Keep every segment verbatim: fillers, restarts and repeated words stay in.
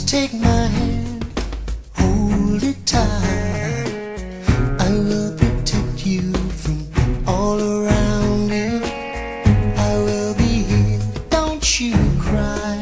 take my hand, hold it tight. I will protect you from all around you. I will be here, don't you cry.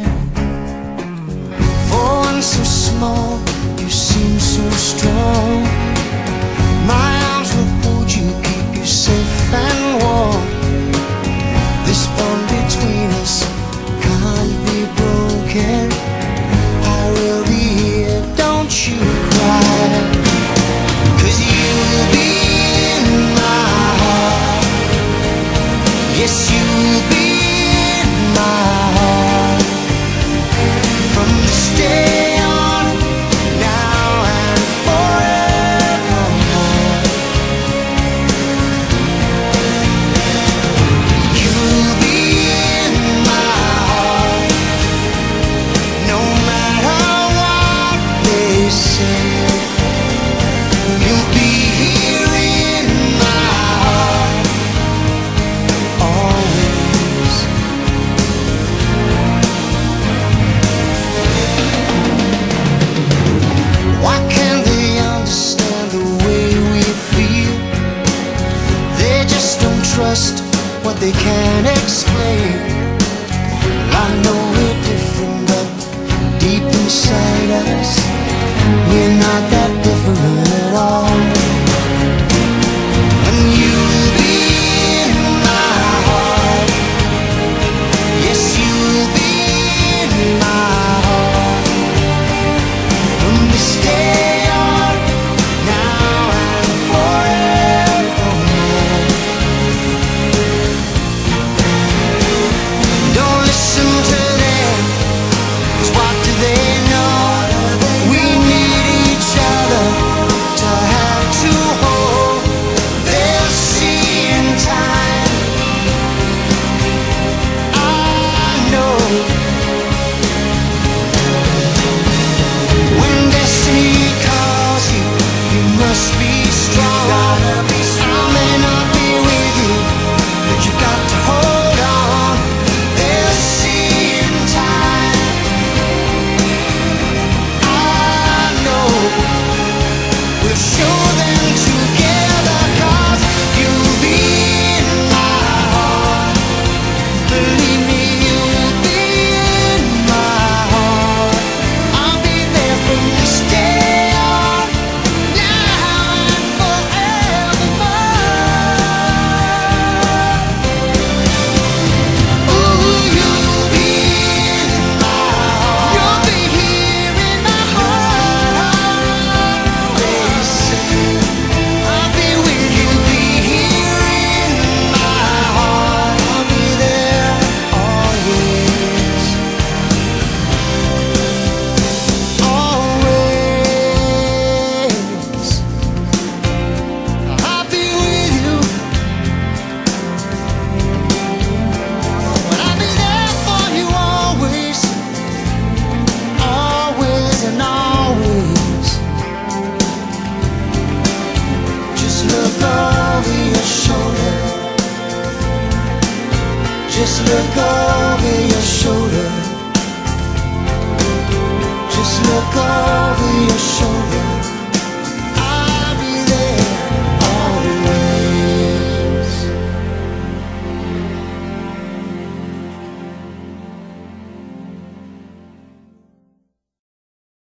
For one so small, you seem so strong. My arms will hold you, keep you safe and warm. This bond between us can't be broken. I will be here, don't you cry. 'Cause you will be in my heart. Yes, you will be in my heart. From this day on, now and forevermore. You will be in my heart. No matter what they say, you'll be here in my heart, always. Why can't they understand the way we feel? They just don't trust what they can't explain. I know we're different, but deep inside us, we're not that different at all. And you'll be in my heart. Yes, you'll be in my heart. From this day on, now and forevermore. Don't listen to them, 'cause what do they know? We need each other to have to hold. They'll see in time, I know. When destiny calls you, you must be strong. I may not be with you, but you got to hold on. They'll see in time, I know. We'll show them together, 'cause you'll be in my heart. Believe me, you'll be in my heart. I'll be there from this day on, now and forevermore. Ooh, you'll be in my heart. You'll be here in my heart, always. I'll be with you, be here in my heart. I'll be there always, always. I'll be with you, but I'll be there for you always, always and always. Just look over your shoulder. Just look over your